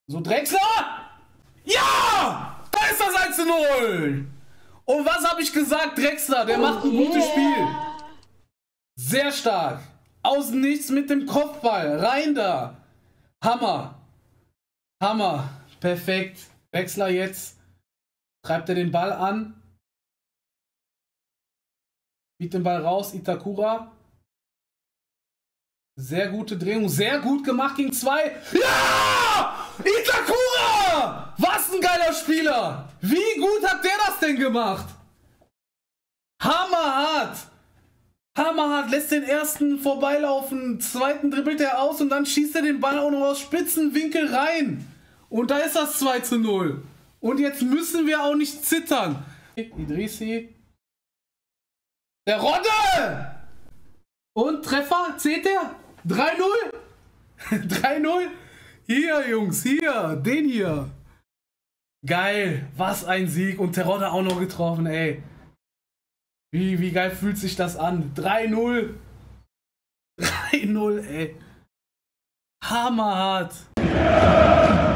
So, Drexler! Ja! Da ist das 1:0! Und was habe ich gesagt? Drexler, der macht ein gutes Spiel. Sehr stark. Außen nichts mit dem Kopfball. Rein da. Hammer. Hammer. Perfekt. Drexler jetzt. Treibt er den Ball an. Spielt den Ball raus. Itakura. Sehr gute Drehung. Sehr gut gemacht gegen 2. Ja! Itakura! Was ein geiler Spieler! Wie gut hat der das denn gemacht? Hammerhart! Hammerhart, lässt den ersten vorbeilaufen, zweiten dribbelt er aus und dann schießt er den Ball auch noch aus Spitzenwinkel rein. Und da ist das 2:0. Und jetzt müssen wir auch nicht zittern. Idrissi. Der Rodde! Und Treffer, zählt der? 3:0? 3:0? Hier, Jungs, hier, den hier. Geil, was ein Sieg. Und Terodde auch noch getroffen, ey. Wie geil fühlt sich das an? 3:0. 3:0, ey. Hammerhart.